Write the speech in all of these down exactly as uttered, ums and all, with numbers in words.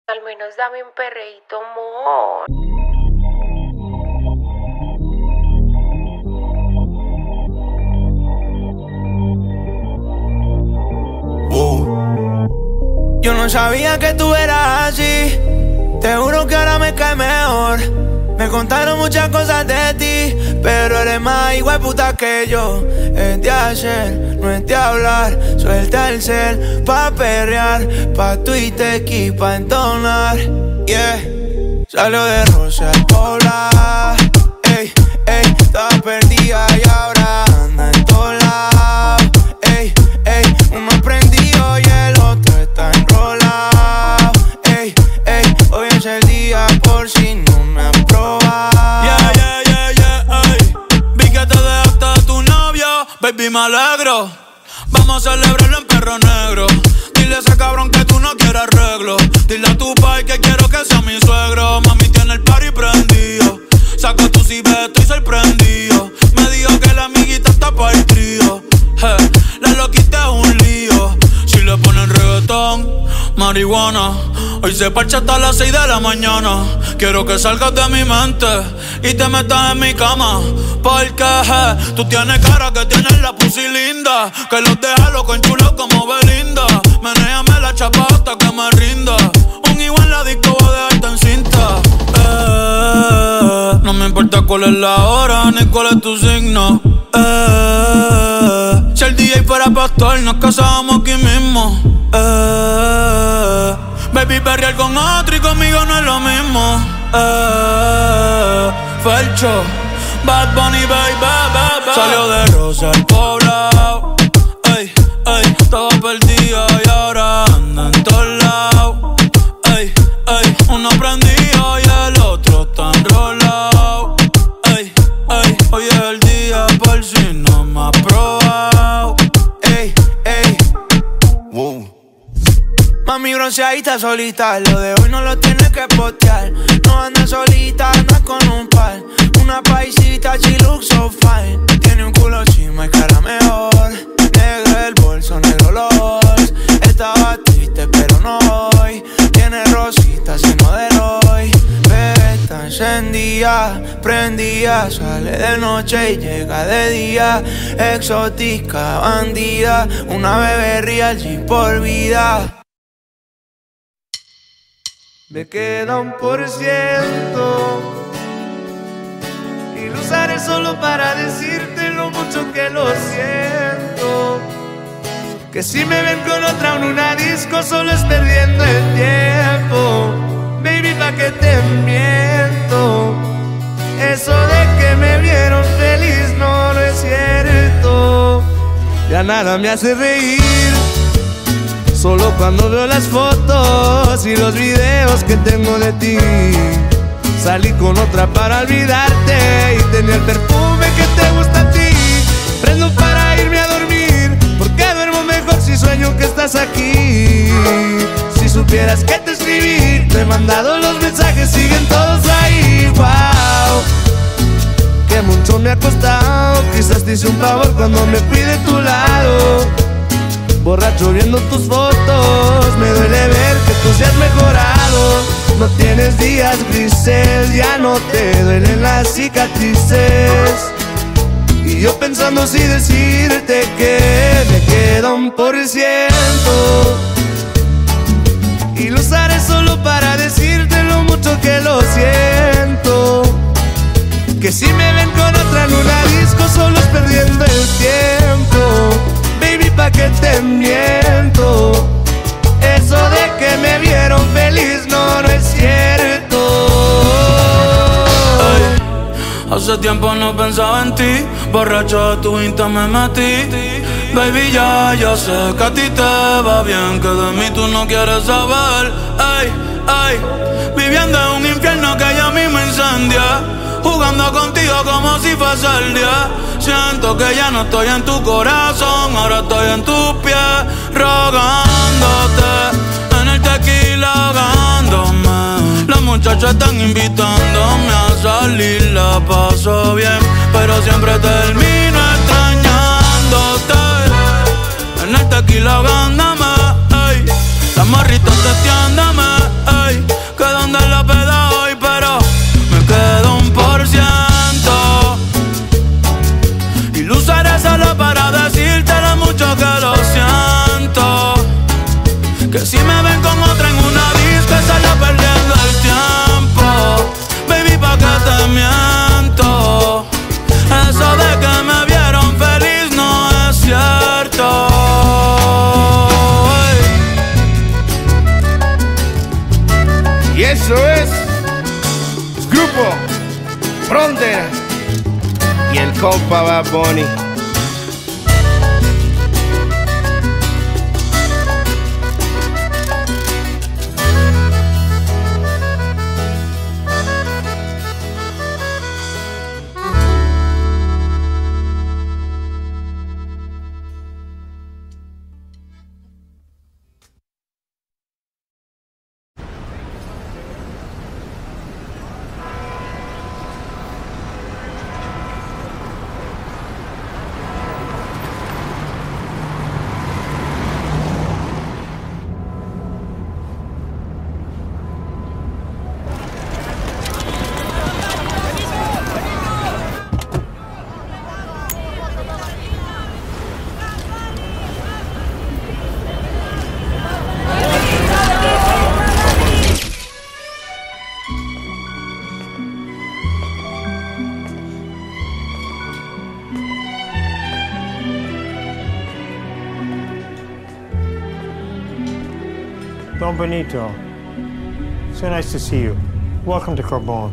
Al menos dame un perreíto, amor. Uh. Yo no sabía que tú eras así. Te juro que ahora me cae mejor. Me contaron muchas cosas de ti, pero eres más igual puta que yo. Es de hacer, no es de hablar. Suelta el cel pa' perrear, pa' Twitter y pa' entonar. Yeah. Salió de Rosa al Pobla. Ey, ey, estaba perdida y ahora anda en todos lados. Ey, ey, uno prendido y el otro está enrolado. Ey, ey, hoy es el día por si no me han probado. Yeah, yeah, yeah, yeah, ey. Vi que te dejaste de tu novio, baby, me alegro. Vamos a celebrarlo en Perro Negro. Dile a ese cabrón que tú no quieres arreglo. Dile a tu pai que quiero que sea mi suegro. Mami tiene el party prendido. Saca tu cibe, estoy sorprendido. Me dijo que la amiguita está pa' el trío. Hey, la loquita es un lío. Si le ponen reggaetón, marihuana, hoy se parcha hasta las seis de la mañana. Quiero que salgas de mi mente y te metas en mi cama. Porque hey, tú tienes cara que tienes la pussy linda, que los deja loco enchulados como Belinda. Menéame la chapa hasta que me rinda. Un igual en la disco voy a dejarte en cinta. Eh, no me importa cuál es la hora ni cuál es tu signo. Eh, si el D J fuera pastor nos casábamos aquí mismo. Eh, baby, perrear con otro y conmigo no es lo mismo. Eh, Felcho, Bad Bunny, baby, baby. Salió de Rosa al Poblado. Ey, ey, estaba perdida y ahora anda en todos lados. Ey, ey, uno prendido y el otro está enrolado. Ey, ey, hoy es el día por si no me has probado. Ey, ey, wow. Mami bronceadita solita, lo de hoy no lo tienes que postear. No anda solita, anda con un par. Una paisita, she looks so fine. Tiene un culo chima y cara mejor. Negro el bolso, negro los. Estaba triste pero no hoy. Tiene rositas y no de hoy. Bebé está encendida, prendida. Sale de noche y llega de día. Exótica, bandida. Una bebé real G por vida. Me queda un por ciento y lo usaré solo para decirte lo mucho que lo siento. Que si me ven con otra en una disco solo es perdiendo el tiempo. Baby, pa' que te miento. Eso de que me vieron feliz no, no es cierto. Ya nada me hace reír. Solo cuando veo las fotos y los videos que tengo de ti. Salí con otra para olvidarte y tenía el perfume que te gusta a ti. Prendo para irme a dormir, porque duermo mejor si sueño que estás aquí. Si supieras que te escribí, te he mandado los mensajes, siguen todos ahí. Wow, que mucho me ha costado. Quizás te hice un favor cuando me fui de tu lado. Borracho viendo tus fotos, me duele ver que tú seas mejorado. No tienes días grises, ya no te duelen las cicatrices. Y yo pensando si decirte que me queda un por ciento y lo usaré solo para decirte lo mucho que lo siento. Que si me ven con otra en una disco solo es perdiendo el tiempo. Baby, pa' que te miento. Eso de que me vieron feliz no, no es cierto. Ay, hace tiempo no pensaba en ti. Borracho de tu Insta me metí. Baby, ya, ya sé que a ti te va bien, que de mí tú no quieres saber. Ay, ay, viviendo en un infierno que ya mismo incendia. Jugando contigo como si fuese el día. Siento que ya no estoy en tu corazón, ahora estoy en tus pies, rogándote, en el tequila ahogándome. Las muchachas están invitándome a salir, la paso bien, pero siempre termino extrañándote. En el tequila ahogándome, ey. Las morritas testeándome, ey. Y eso es Grupo Frontera y el compa Bad Bunny. Don Benito, so nice to see you. Welcome to Carbon.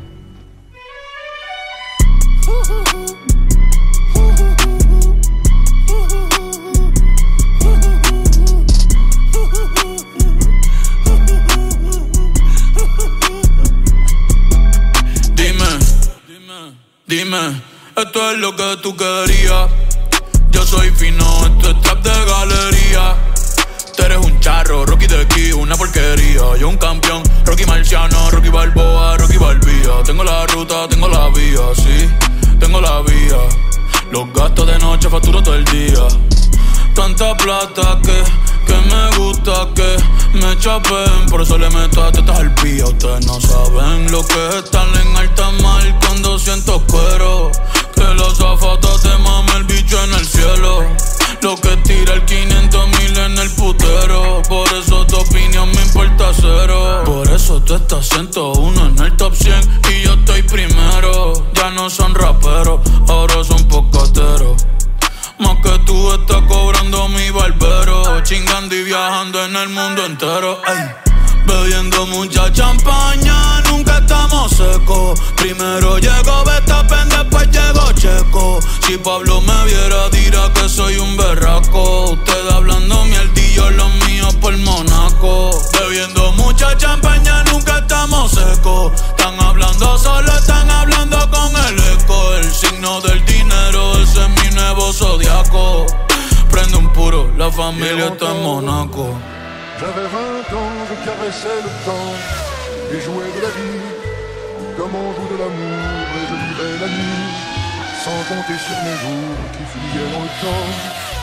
Dime, dime, dime, esto es lo que tú querías. Yo soy fino, esto es trap de galería. Tú eres un charro, Rocky de aquí, una porquería. Yo un campeón, Rocky Marciano, Rocky Balboa, Rocky Balbía. Tengo la ruta, tengo la vía, sí, tengo la vía. Los gastos de noche facturo todo el día. Tanta plata que, que me gusta que me chapen. Por eso le meto a tetas al pía. Ustedes no saben lo que es estar en alta mar cuando siento cuero. Que los azafatas te mame el bicho en el cielo. Lo que tira el quinientos mil en el putero. Por eso tu opinión me importa cero. Por eso tú estás ciento uno en el top cien y yo estoy primero. Ya no son raperos, ahora son pocateros. Más que tú estás cobrando mi barbero. Chingando y viajando en el mundo entero. Ey. Bebiendo mucha champaña, nunca estamos secos. Primero llegó Verstappen, después llegó Checo. Si Pablo me viera dirá que soy un berraco. Ustedes hablando mierdillo, los míos por Monaco. Bebiendo mucha champaña, nunca estamos secos. Están hablando solo, están hablando con el eco. El signo del dinero, ese es mi nuevo zodiaco. Prende un puro, la familia está en Monaco. J'avais vingt ans, je caressais le temps et jouais de la vie comme on joue de l'amour. Et je vivais la nuit sans compter sur mes jours qui fuyaient dans le temps.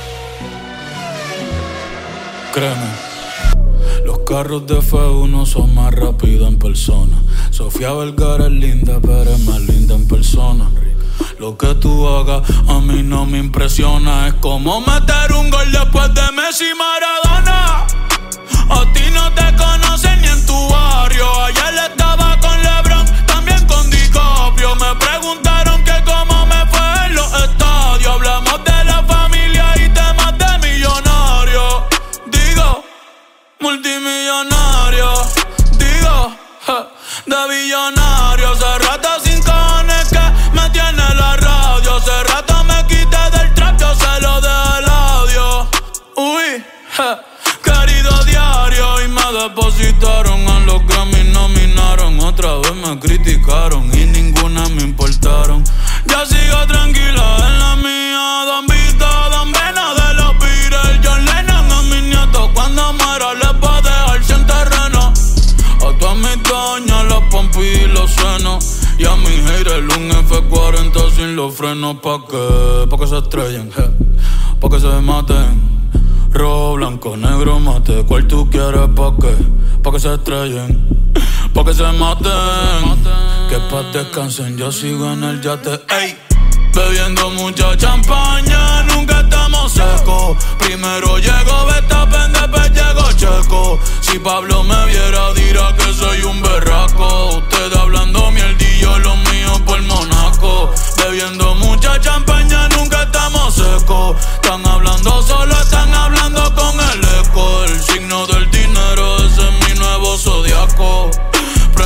Créeme, los carros de F uno son más rápidos en persona. Sofía Vergara es linda, pero es más linda en persona. Lo que tú hagas a mí no me impresiona. Es como meter un gol después de Messi y Maradona. A ti no te conocen ni en tu barrio. Ayer estaba con LeBron, también con DiCaprio. Me preguntaron que cómo me fue en los estadios. Hablamos de la familia y temas de millonarios. Digo, multimillonario. Digo, ja, de billonario. Hace rato sin cojones que me tiene la radio. Hace rato me quité del trap, yo se lo dejé el audio. Uy, ja. Querido diario, y me depositaron a los Grammy, nominaron. Otra vez me criticaron y ninguna me importaron. Ya sigo tranquila en la mía. Don Vito, Don Vena de los Beatles. John Lennon a mis nietos cuando muera les va a dejar sin terreno. A todas mis doñas las pompis y los senos. Y a mi haters un F cuarenta sin los frenos. ¿Pa' qué? Pa' que se estrellen, je. Pa' que se maten. Rojo, blanco, negro, mate. ¿Cuál tú quieres? ¿Pa' qué? Pa' que se estrellen, pa' que se maten. Que pa' descansen, yo sigo en el yate. Ey, bebiendo mucha champaña, nunca estamos secos. Primero llegó Verstappen, después llegó Checo. Si Pablo me viera dirá que soy un berraco. Ustedes hablando mierdillo, los míos por Monaco. Bebiendo mucha champaña, nunca estamos secos. Están hablando solo, están hablando con el eco. El signo del dinero, ese es mi nuevo zodiaco.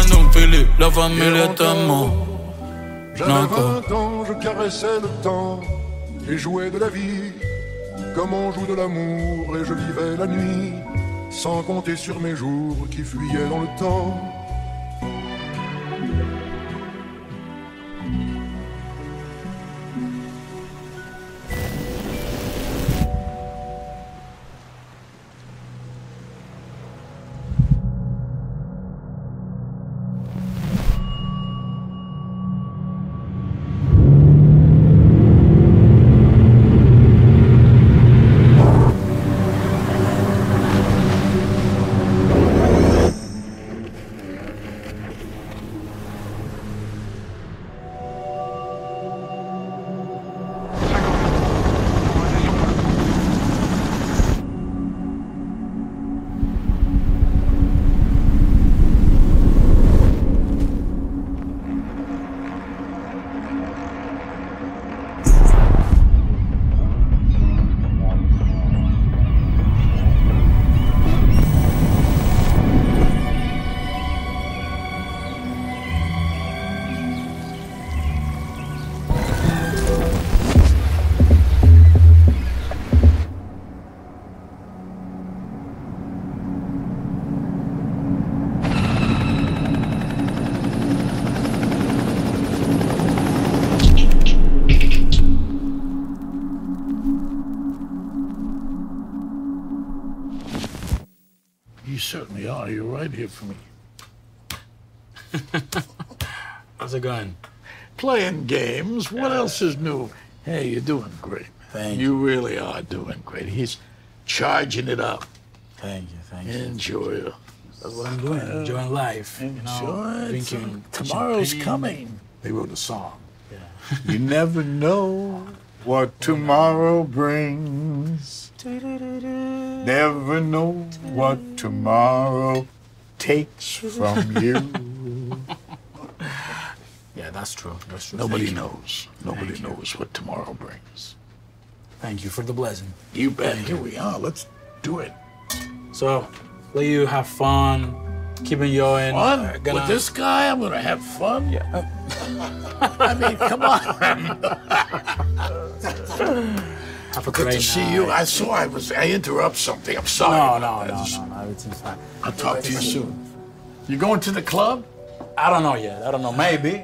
la familia estamos. J'avais vingt ans, je caressais le temps et jouais de la vie comme on joue de l'amour, et je vivais la nuit sans compter sur mes jours qui fuyaient dans le temps. You certainly are. You're right here for me. How's it going? Playing games. What uh, else is new? Hey, you're doing great. Thank you. You really are doing great. He's charging it up. Thank you, thank you. Enjoy it. That's what I'm doing. Uh, Enjoying life. Enjoy you know, it. Drinking Tomorrow's champagne. coming. They wrote a song. Yeah. You never know what tomorrow brings. Never know what tomorrow takes from you. Yeah, that's true. That's true. Nobody Thank knows. Nobody Thank knows you. what tomorrow brings. Thank you for the blessing. You bet. Thank Here you. we are. Let's do it. So, let you have fun, keeping you in. Fun? Uh, gonna... With this guy, I'm gonna have fun? Yeah. I mean, come on. Have a Good great to see night. you. I saw I was, I interrupt something. I'm sorry. No, no, I no, just- no, no, everything's fine. I'll talk to you soon. You going to the club? I don't know yet. I don't know. Maybe.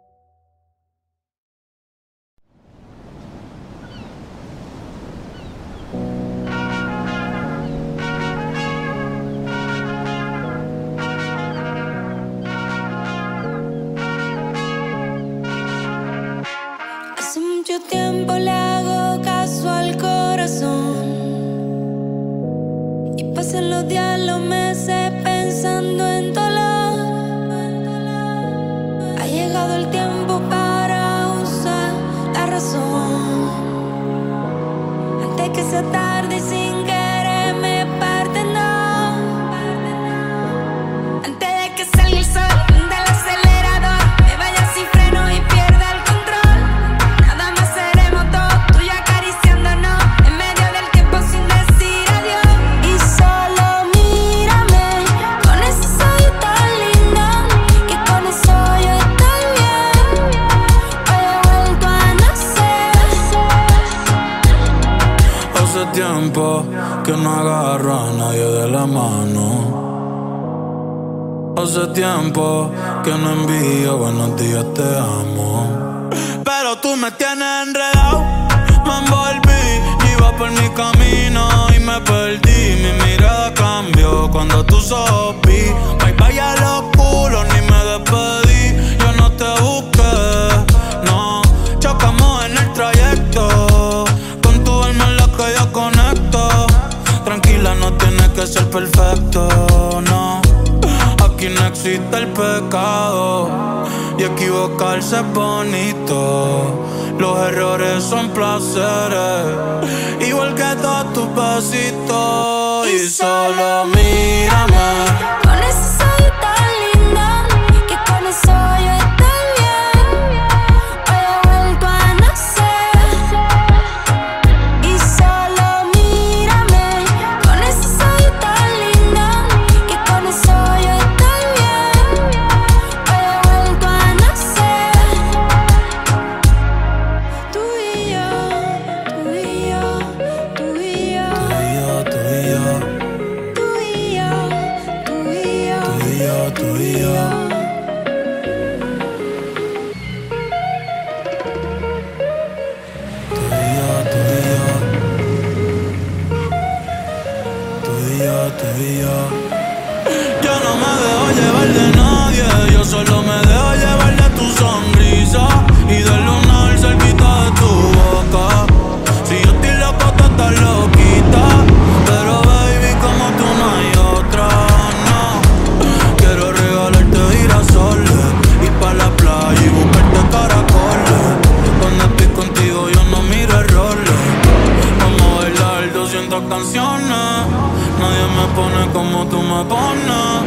Hace mucho tiempo le hago caso al corazón y pasan los días, los meses pensando en dolor. Ha llegado el tiempo para usar la razón antes que sea tarde y sin querer me parte, no. Antes de que salga el sol del acelerador, me vaya sin freno y pierda el control. Nada más seremos dos, tú y yo acariciándonos en medio del tiempo sin decir adiós. Y solo mírame con esos ojos tan lindos, que con eso yo estoy bien. Hoy he vuelto a nacer. Hace tiempo que no agarro a nadie de la mano. Hace tiempo que no envío buenos días, te amo. Pero tú me tienes enredado, me envolví, iba por mi camino y me perdí. Mi mirada cambió cuando tus ojos vi. Bye bye a los culos, ni me despedí. Yo no te busqué, no. Chocamos en el trayecto, con tu alma en la que yo conecto. Tranquila, no tienes que ser perfecto, no. Aquí no existe el pecado y equivocarse es bonito. Los errores son placeres, igual que todos tus besitos. Y solo mírame Con esos ojos tan lindos, que con eso yo estoy bien. Hoy he vuelto a nacer. Y solo mírame con esos ojos tan lindos, que con eso yo estoy bien. Hoy he Yo no me dejo llevar de nadie, yo solo me dejo llevar de tu sonrisa y del lunar cerquita de tu boca. Si yo estoy loco, tú estás loquita, pero baby, como tú no hay otra, no. Quiero regalarte girasoles, ir pa' la playa y buscarte caracoles. Cuando estoy contigo yo no miro errores. Vamos a bailar doscientas canciones, nadie me pone como tú me pones.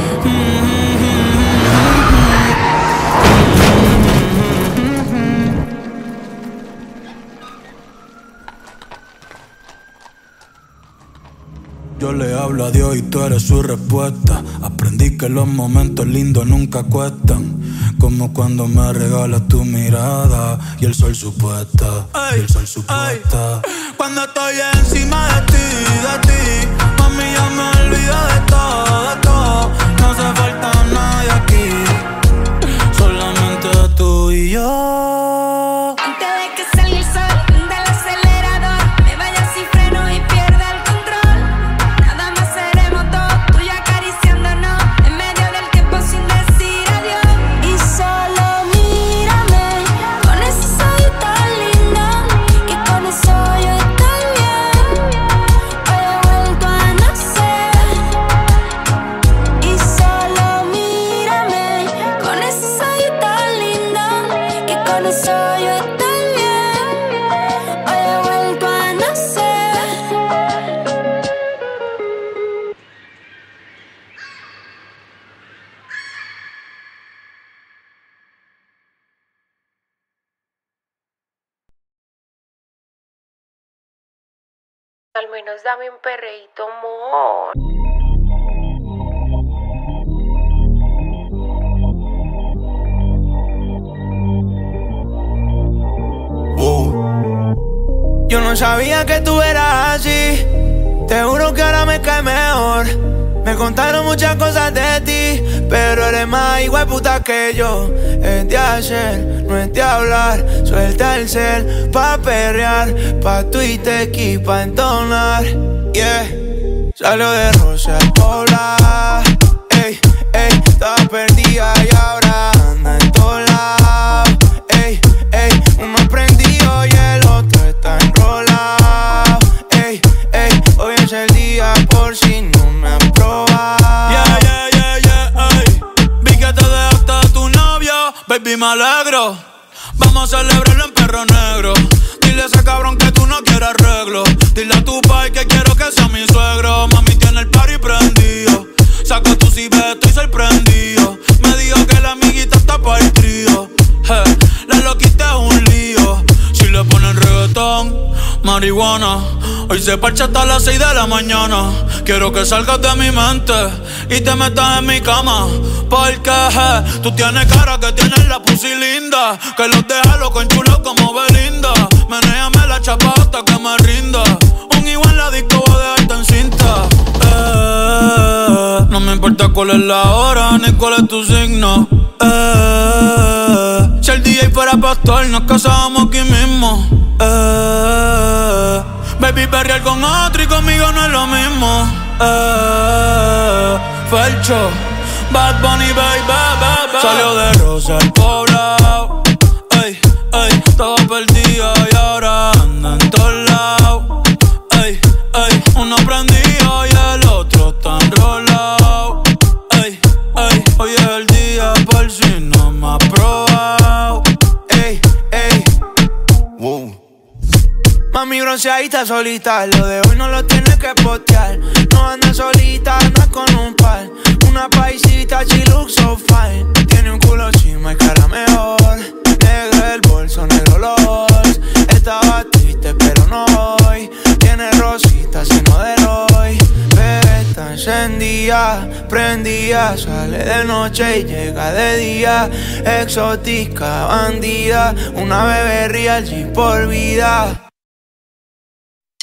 Yo le hablo a Dios y tú eres su respuesta. Aprendí que los momentos lindos nunca cuestan, como cuando me regalas tu mirada y el sol supuesta, y el sol supuesta. Cuando estoy encima de ti, de ti, mami, ya me olvido de todo, de todo. No hace falta nadie aquí, solamente tú y yo. Antes de que salga el sol del acelerador, me vaya sin freno y pierda el control. Nada más seremos dos, tú y acariciándonos en medio del tiempo sin decir adiós. Y solo mírame con ese ojito lindo, que con eso yo estoy bien. Hoy he vuelto a nacer. Y solo mírame con ese ojito lindo, que con eso yo estoy bien. Hoy he vuelto a nacer. Al menos dame un perreíto, amor. Yo no sabía que tú eras así, te juro que ahora me cae mejor. Me contaron muchas cosas de ti, pero eres más igual puta que yo. Es de hacer, no es de hablar. Suelta el cel pa' perrear, pa' Twitter y pa' entonar. Yeah, salió de Rosa al Pobla. Ey, ey, estaba perdida y ahora anda en todos lados. Ey, ey, uno prendido y el otro está enrolado. Ey, ey, hoy es el día por si no me han probado. Yeah, yeah, yeah, yeah, ey. Vi que te dejaste de tu novio, baby, me alegro. Vamos a celebrarlo en perro negro. Dile a ese cabrón que tú no quieres arreglo. Dile a tu pai que quiero que sea mi suegro. Mami tiene el party prendido, saca tu cibe, estoy sorprendido. Me dijo que la amiguita está para el trío. Hey, la loquita es un lío. Si le ponen reggaetón, marihuana, hoy se parcha hasta las seis de la mañana. Quiero que salgas de mi mente y te metas en mi cama, porque hey, tú tienes cara que tienes la pussy linda, que los deja loco en chulo como Belinda. Menéame la chapa hasta que me rinda. Un igual en la disco voy a dejarte en cinta. Eh, no me importa cuál es la hora ni cuál es tu signo. Eh, si el D J fuera pastor nos casábamos aquí mismo. Eh, baby, perrear con otro y conmigo no es lo mismo. Eh, Felcho, Bad Bunny, baby, baby. Salió de Rosa al Poblado. Ey, ey, estaba perdida y ahora anda en todos lados. Ey, ey, uno prendido y el otro está enrolado. Ey, ey, hoy es el día por si no me has probado. Ey, ey, wow. Mami bronceadita solita, lo de hoy no lo tienes que postear. No anda solita, anda con un par. Una paisita, she looks so fine. Tiene un culo chima y cara mejor. Negro el bolso, negro los. Estaba triste pero no hoy. Tiene rositas y no de hoy. Pero está encendida, prendida. Sale de noche y llega de día. Exótica, bandida. Una bebé real, G por vida.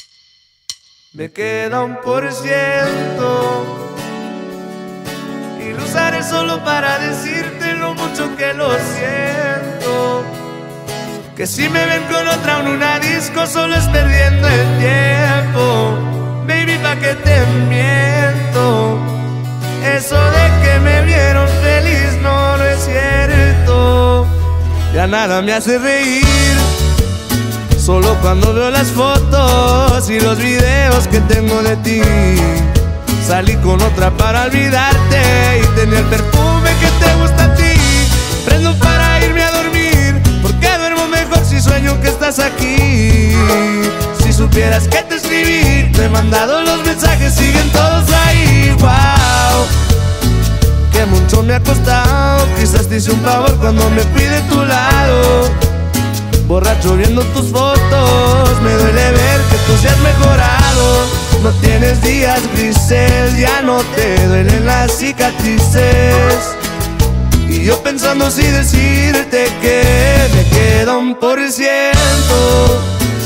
Me queda un por ciento y lo usaré solo para decirte lo mucho que lo siento. Que si me ven con otra en una disco solo es perdiendo el tiempo. Baby, pa' que te miento. Eso de que me vieron feliz no, no es cierto. Ya nada me hace reír, solo cuando veo las fotos y los videos que tengo de ti. Salí con otra para olvidarte y tenía el perfume que te gusta a ti. Prendo para irme a dormir, porque duermo mejor si sueño que estás aquí. Si supieras que te escribí, te he mandado los mensajes, siguen todos ahí. Wow, que mucho me ha costado, quizás te hice un favor cuando me fui de tu lado. Borracho viendo tus fotos, me duele ver que tú seas mejorado. No tienes días grises, ya no te duelen las cicatrices. Y yo pensando si decirte que me queda un por ciento.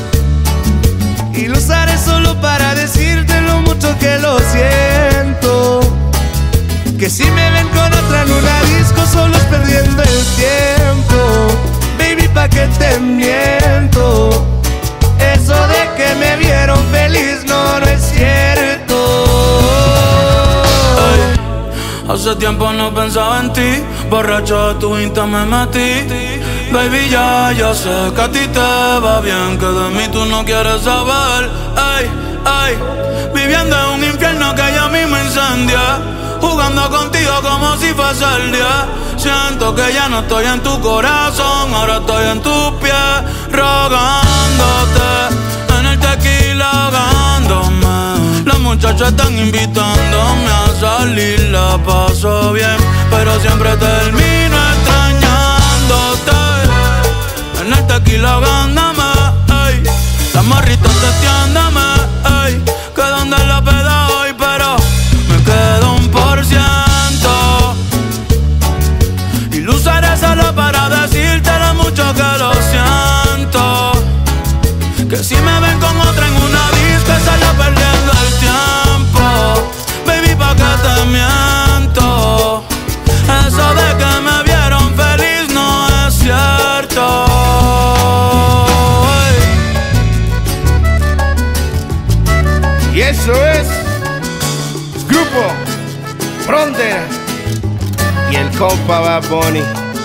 Y lo usaré solo para decirte lo mucho que lo siento. Que si me ven con otra en una disco solo es perdiendo el tiempo. Baby, pa' que te miento. Eso de que me vieron feliz no, no es cierto. Ay, hace tiempo no pensaba en ti, borracho de tu Insta me metí. Baby, ya, ya sé que a ti te va bien, que de mí tú no quieres saber. Ay, ay, viviendo en un infierno que ya mismo incendia, jugando contigo como si fuese el día. Siento que ya no estoy en tu corazón, ahora estoy en tus pies, rogándote, en el tequila ahogándome. Las muchachas están invitándome a salir, la paso bien, pero siempre termino extrañándote, en el tequila ahogándome, ey. Las morritas testeándome, ey, que donde la peda hoy, pero me quedo un por ciento. Y lo usaré solo para decirte lo mucho que lo siento. Que si me ven con otra en una disco estaría perdiendo el tiempo. Baby, pa' que te miento. Eso de que me vieron feliz no es cierto. Y eso es Grupo Frontera y el compa Bad Bunny.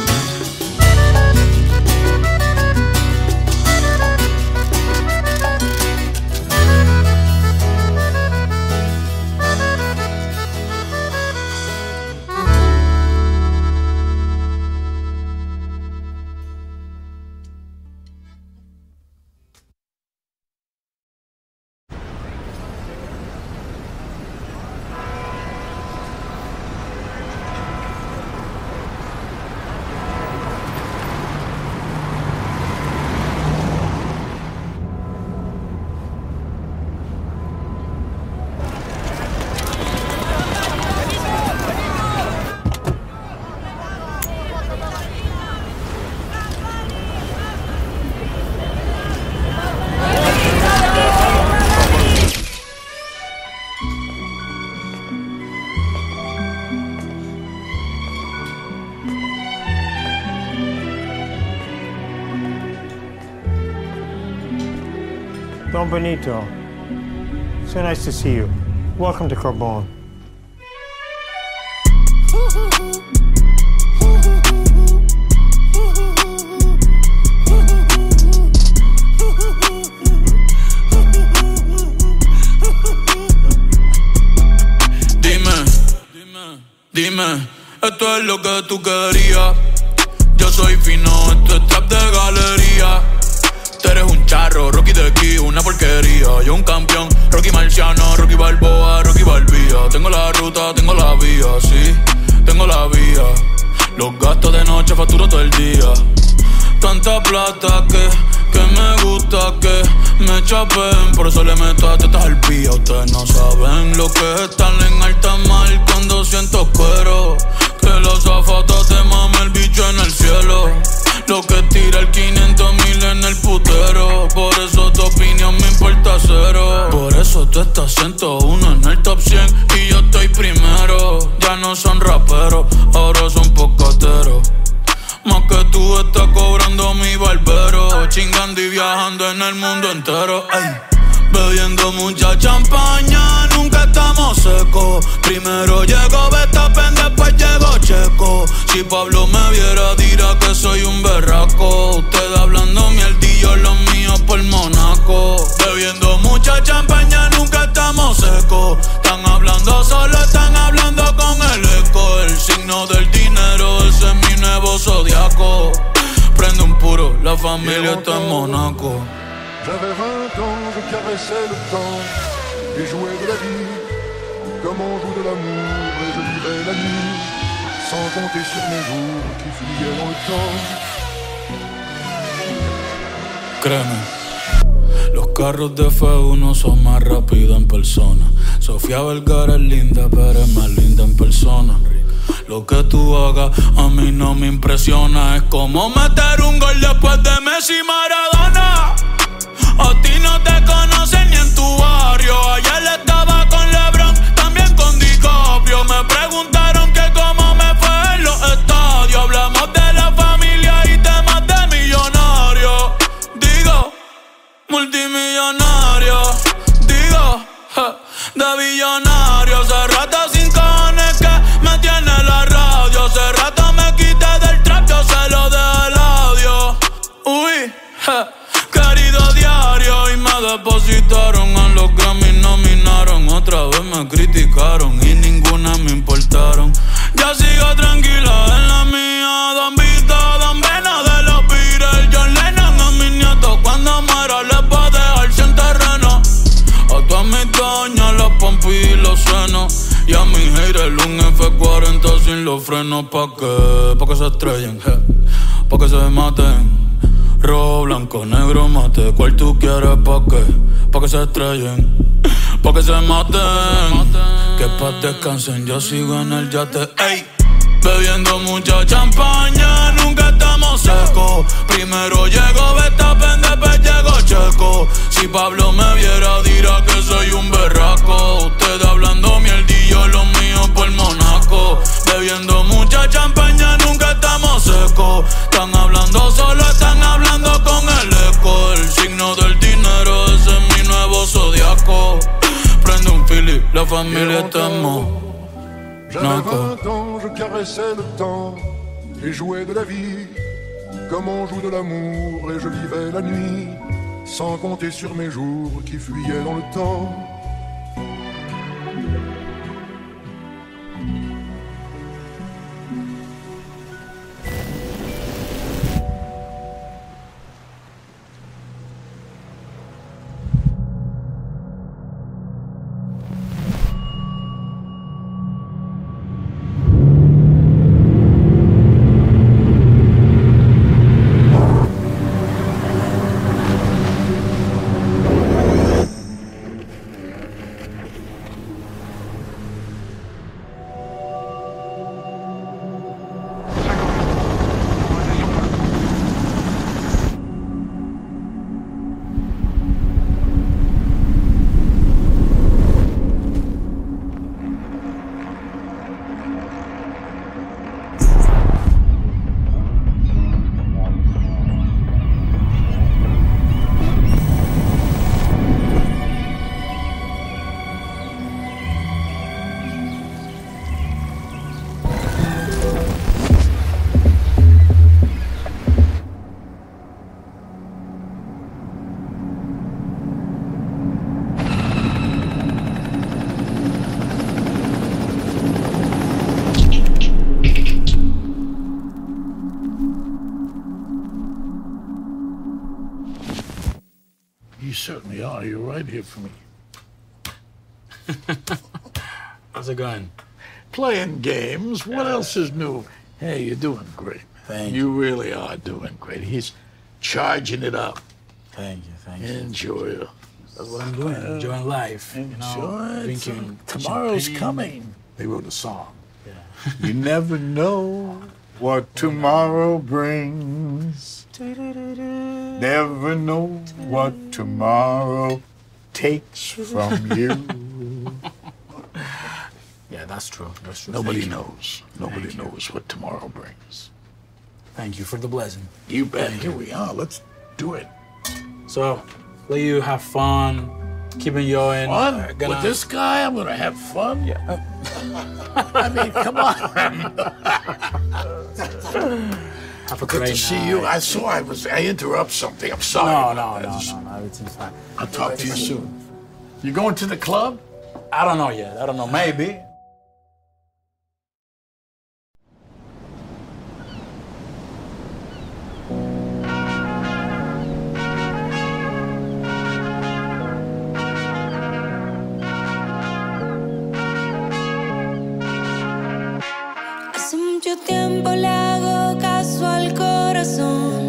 Don Benito, so nice to see you. Welcome to Carbone. Dime, dime, dime, esto es lo que tú querías. Yo soy fino, esto es trap de galería. Tú eres un charro, Rocky de aquí, una porquería. Yo un campeón, Rocky Marciano, Rocky Balboa, Rocky Balbía. Tengo la ruta, tengo la vía, sí, tengo la vía. Los gastos de noche facturo todo el día. Tanta plata que, que me gusta que me chapen. Por eso le meto a tetas al pía. Ustedes no saben lo que es estar en alta mar con doscientos cueros. Que los zapatos te mame el bicho en el cielo. Lo que tira el quinientos mil en el putero. Por eso tu opinión me importa cero. Por eso tú estás ciento uno en el top cien y yo estoy primero. Ya ya no son raperos, ahora son pocateros. Más que tú estás cobrando mi barbero, chingando y viajando en el mundo entero. Ay. Bebiendo mucha champaña, nunca estamos secos. Primero llegó Verstappen, después llegó Checo. Si Pablo me viera dirá que soy un berraco. Ustedes hablando mierdillo, los míos por Monaco. Bebiendo mucha champaña, nunca estamos secos. Están hablando solo, están hablando con el eco. El signo del dinero, ese es mi nuevo zodiaco. Prende un puro, la familia está en Monaco. J'avais vingt ans, je caressais le temps et jouais de la vie comme on joue de l'amour, et je vivais la nuit sans compter sur mes jours qui fuyaient dans le temps. Créeme, los carros de F uno son más rápidos en persona. Sofía Vergara es linda, pero es más linda en persona. Lo que tú hagas a mí no me impresiona. Es como meter un gol después de Messi y Maradona. A ti no te conocen ni en tu barrio. Ayer estaba con LeBron, también con DiCaprio. Me preguntaron que cómo me fue en los estadios. Hablamos de la familia y temas de millonarios. Digo, multimillonario. Digo, ja, de billonario. Hace rato sin cojones que me tiene la radio. Hace rato me quité del trap, yo se lo dejé el audio. Uy, ja. Querido diario, y me depositaron a los que me nominaron. Otra vez me criticaron y ninguna me importaron. Ya sigo tranquila en la mía. Don Vito, Don Vena de los Beatles. John Lennon a mis nietos cuando muera les va a dejar sin terreno. A todas mis doñas las pompis y los senos. Y a mi haters un F cuarenta sin los frenos. ¿Pa' qué? Pa' que se estrellen, je. Pa' que se maten. Rojo, blanco, negro, mate. ¿Cuál tú quieres? ¿Pa' qué? Pa' que se estrellen, pa' que se maten. Que pa' descansen, yo sigo en el yate. Ey, bebiendo mucha champaña, nunca estamos secos. Primero llegó Verstappen, después llegó Checo. Si Pablo me viera dirá que soy un berraco. Ustedes hablando mierdillo, los míos por Monaco. Bebiendo mucha champaña, nunca estamos secos. Están hablando solo, están hablando con el eco. El signo del dinero, ese es mi nuevo zodiaco. Prende un fili, la familia está en Monaco. J'avais vingt ans, je caressais le temps et jouais de la vie comme on joue de l'amour, et je vivais la nuit sans compter sur mes jours qui fuyaient dans le temps. You certainly are. You're right here for me. How's it going? Playing games. What else is new? Hey, you're doing great. Thank you. You really are doing great. He's charging it up. Thank you, thank you. Enjoy it. That's what I'm doing. Uh, Enjoying life. You know, enjoy drinking. Tomorrow's champagne. coming. They wrote a song. Yeah. You never know what tomorrow brings. Never know what tomorrow takes from you. Yeah, Yeah, that's true. That's true. Nobody Thank you. knows. Nobody Thank you. knows what tomorrow brings. Thank you for the blessing. You bet. Thank Here you. we are. Let's do it. So, let you have fun, keeping you in. Fun? Uh, gonna... With this guy, I'm gonna have fun? Yeah. I mean, come on. Have a Good great to see night. you. I saw I was, I interrupt something. I'm sorry. No, no, about no, that. no, no, everything's fine. I'll talk to you soon. You going to the club? I don't know yet. I don't know. Maybe. Hace mucho tiempo le hago caso al corazón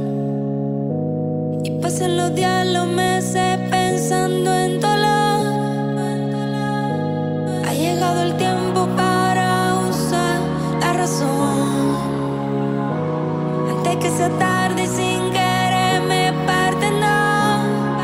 y pasan los días, los meses pensando en dolor. Ha llegado el tiempo para usar la razón antes que sea tarde y sin querer me parte, no.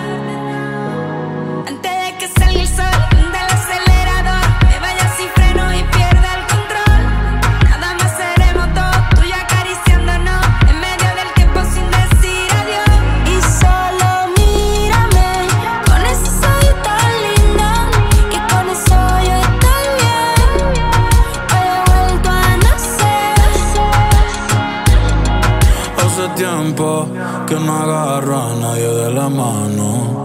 Antes de que salga el sol del acelerador, me vaya sin freno y pierda el control. Nada más seremos dos, tú y yo acariciándonos en medio del tiempo sin decir adiós. Y solo mírame con ese ojos tan lindo, que con eso yo estoy bien. Hoy he vuelto a nacer. Hace tiempo que no agarro a nadie de la mano.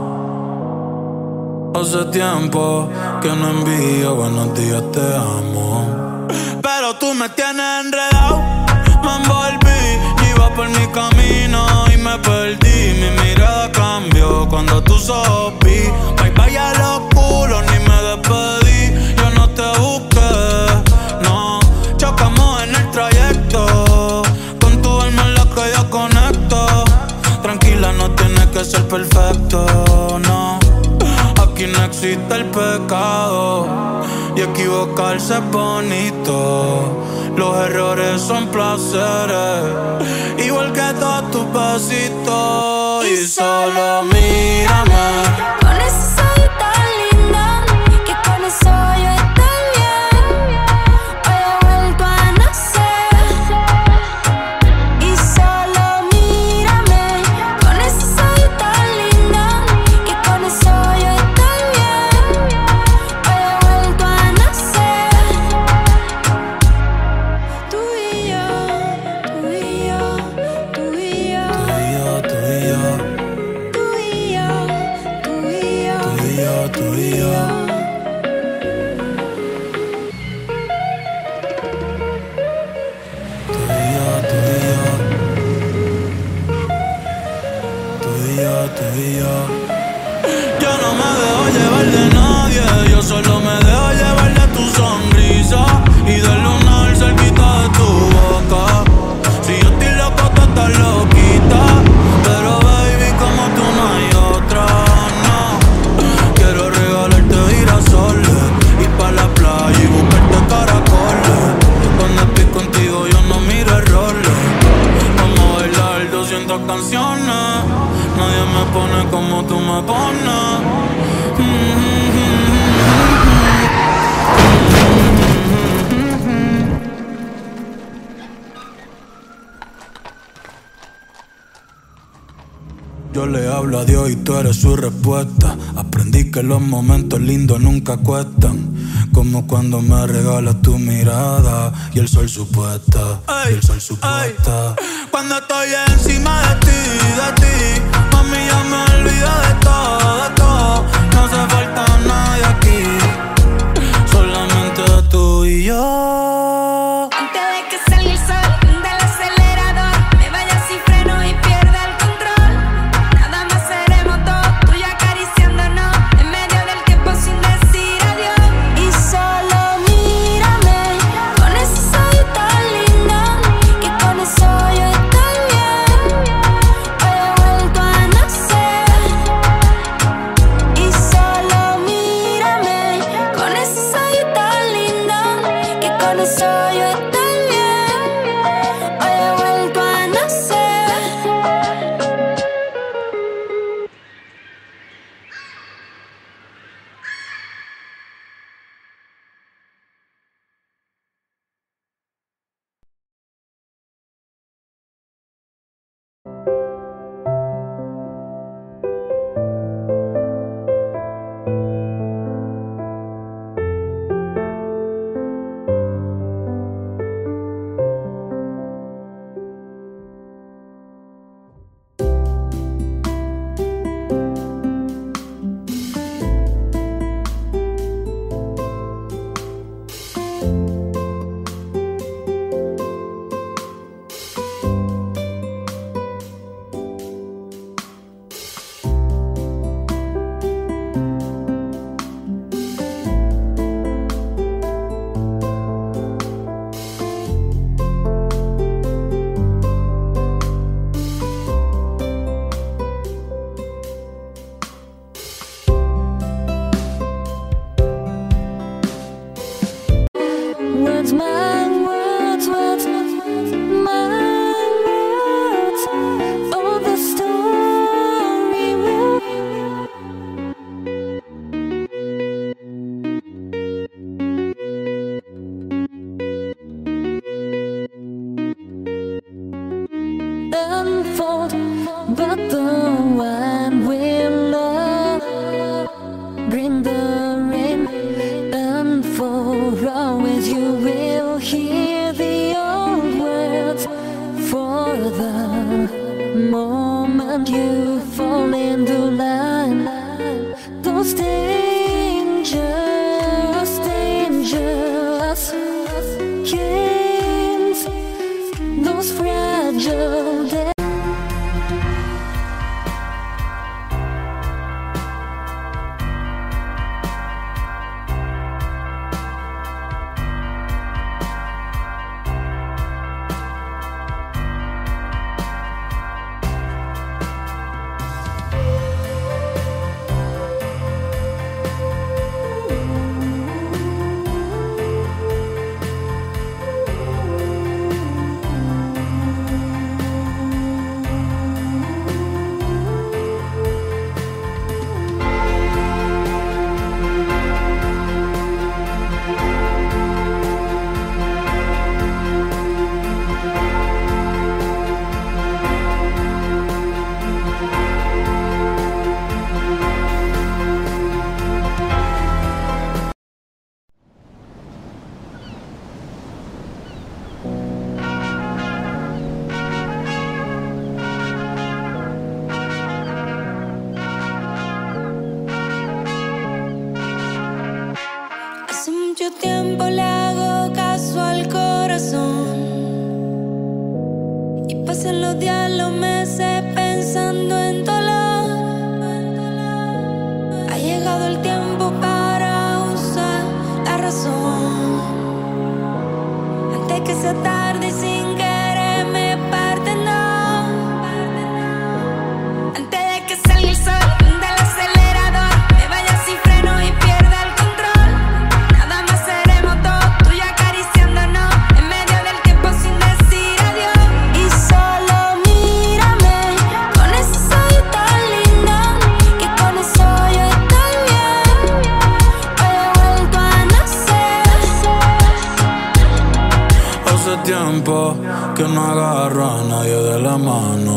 Hace tiempo que no envío buenos días, te amo. Pero tú me tienes enredado, me envolví, iba por mi camino y me perdí. Mi mirada cambió cuando tú sopí. Bye bye a los culos, ni me despedí. Yo no te busqué, no. Chocamos en el trayecto, con tu alma en la que yo conecto. Tranquila, no tienes que ser perfecto, no. Aquí no existe el pecado y equivocarse es bonito. Los errores son placeres, igual que todos tus besitos. Y solo mírame Con ese ojos tan lindo, que con eso yo estoy bien. Hoy he vuelto a nacer. Y solo mírame con ese ojos tan lindo, que con eso yo estoy bien. Hoy he vuelto a nacer. Tú y yo, tú y yo, tú y yo. Tú y yo, tú y yo, Tú y yo, tú y yo, tú y yo, tú y yo. Tú y yo, tú y yo. Tú y yo, tú y yo. Yo no me dejo llevar de nadie, yo solo me dejo llevar de tu sonrisa y del lunar cerquita de tu boca. Si yo estoy loco, tú estás loquita, pero baby, como tú no hay otra, no. Quiero regalarte girasoles, ir pa' la playa y buscarte caracoles. Cuando estoy contigo yo no miro errores. Vamos a bailar doscientas canciones, nadie me pone como tú me pones. Yo le hablo a Dios y tú eres su respuesta. Aprendí que los momentos lindos nunca cuestan, como cuando me regalas tu mirada y el sol supuesta, y el sol supuesta. Cuando estoy encima de ti, de ti, mami, ya me olvido de todo, de todo. No hace falta nadie aquí, solamente tú y yo. antes de que salga el sol del acelerador, me vaya sin freno y pierda el control. Nada más seremos dos, tú y yo acariciándonos en medio del tiempo sin decir adiós. Y solo mírame con ese ojos tan lindo, que con eso yo estoy bien. Hoy he vuelto a nacer. unfold, but the one we love bring the rain, and for always you will hear the old words. For the moment you fall into line, those dangerous, dangerous games, those fragile days. Hace mucho tiempo le hago caso al corazón y pasan los días, los meses pensando en dolor. Ha llegado el tiempo para usar la razón antes que sea tarde y sin querer me parte, no. Antes de que salga el sol del acelerador, me vaya sin freno y pierda el control. Nada más seremos dos, tú y yo acariciándonos en medio del tiempo sin decir adiós. Y solo mírame con ese ojito lindo, que con eso yo estoy bien. Hoy he vuelto a nacer. Hace tiempo que no agarro a nadie de la mano.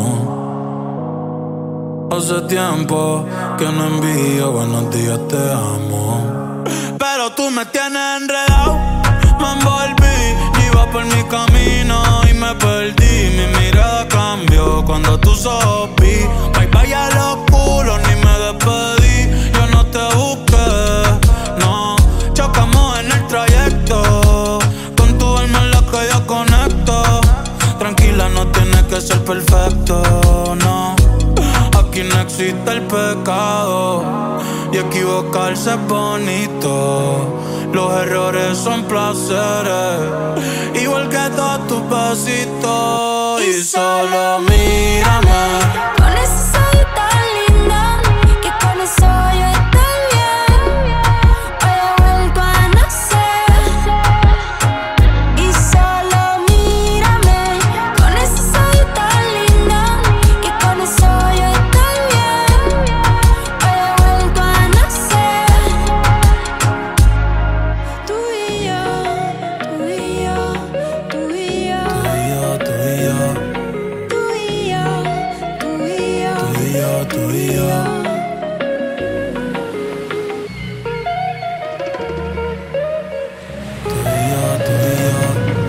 Hace tiempo que no envío buenos días, te amo. Pero tú me tienes enredado, me envolví, iba por mi camino y me perdí. Mi mirada cambió cuando tus ojos vi. Bye bye a los culos, ni me despedí. Yo no te busqué, no. Chocamos en el trayecto, con tu alma en la que yo conecto. Tranquila, no tienes que ser perfecto, no. Aquí no existe el pecado y equivocarse es bonito. Los errores son placeres, igual que todos tus besitos. Y solo mírame con ese ojito lindo, que con eso yo estoy bien. Hoy he vuelto a nacer. Y solo mírame con ese ojito lindo, que con eso yo estoy bien. Hoy he vuelto a nacer. Tú y yo, tú y yo, tú y yo, Tú y yo, tú y yo, tú y yo, tú y yo, tú y yo, tú y yo. Tú y yo, tú y yo.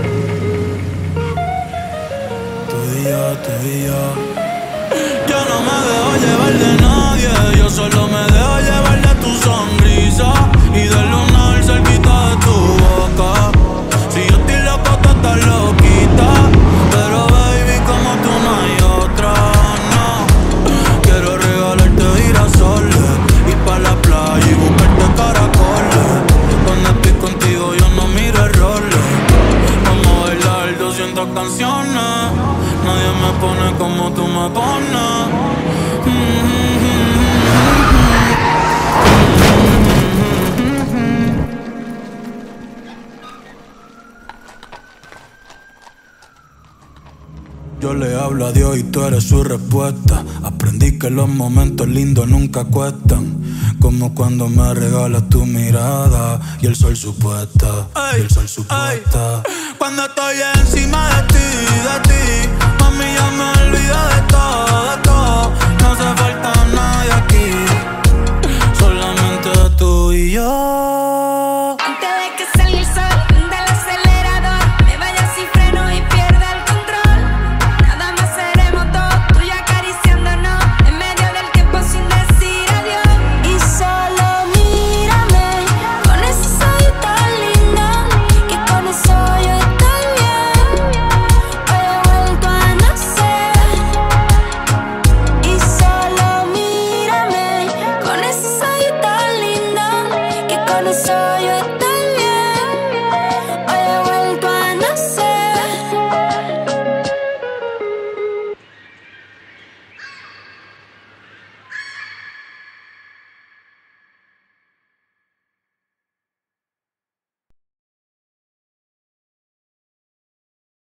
Tú y yo, tú y yo. Yo no me dejo llevar de nadie, yo solo me dejo llevar de tu sonrisa y del lunar cerquita de tu boca. Si yo estoy loco, tú estás loquita, pero baby, como tú no hay otra, no. Quiero regalarte girasoles, ir pa' la playa y buscarte caracoles. Cuando estoy contigo yo no miro errores. Vamos a bailar doscientas canciones, nadie me pone como tú me pones. Yo le hablo a Dios y tú eres su respuesta. Aprendí que los momentos lindos nunca cuestan, como cuando me regalas tu mirada y el sol supuesta, y el sol supuesta. Cuando estoy encima de ti, de